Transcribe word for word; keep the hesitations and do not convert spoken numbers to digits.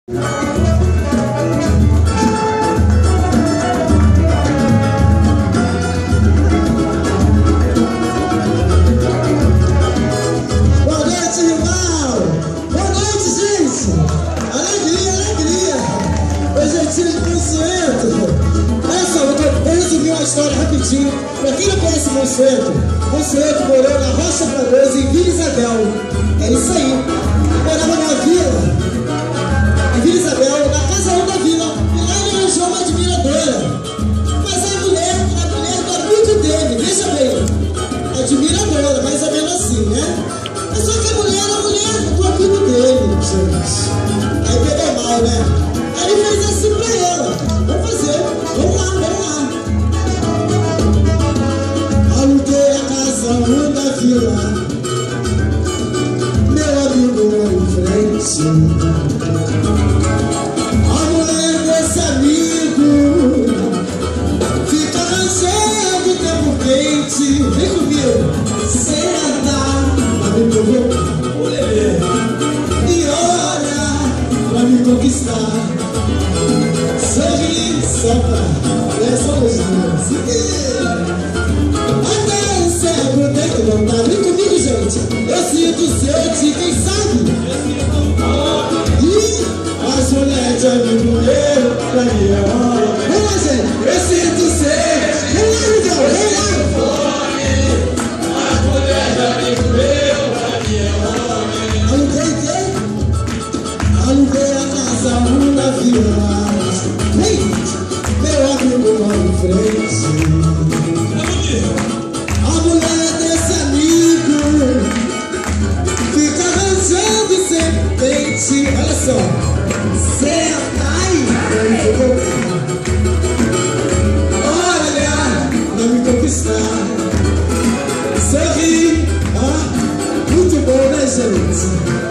Rapidinho, pra quem não conhece Monsueto, Monsueto morou na Rocha Fragoso, em Vila Isabel. É isso aí. Morava numa vila, em Vila Isabel, na casa um da vila. E lá ele arranjou uma admiradora. Mas a mulher, a mulher do amigo dele, veja bem, admiradora, mais ou menos assim, né? Mas só que a mulher era a mulher do amigo dele, gente. Aí pegou mal, né? Aí ele fez assim pra ela: vamos fazer, vamos lá, vamos lá. Aluguei a casa um da vila, meu amigo lá em frente. A mulher desse amigo fica arranjando o tempo quente. Vem comigo, senta pra me provocar, e olha pra me conquistar. Sorri só pra essa luz. Tem que voltar, vem comigo, gente. Eu sinto sede, quem sabe? E as mulheres de amigo meu, pra mim é hora. Vamos lá, gente. Eu sinto sede. Vamos lá, Miguel, vamos lá. As mulheres de amigo meu, pra mim é hora. Aluguei quem? Aluguei a casa um na vila. Vem, meu amigo lá em frente. A mulher desse amigo fica arranjando serpente. Olha só, senta aí, olha pra me conquistar. Sorri, ó, muito bom, né, gente?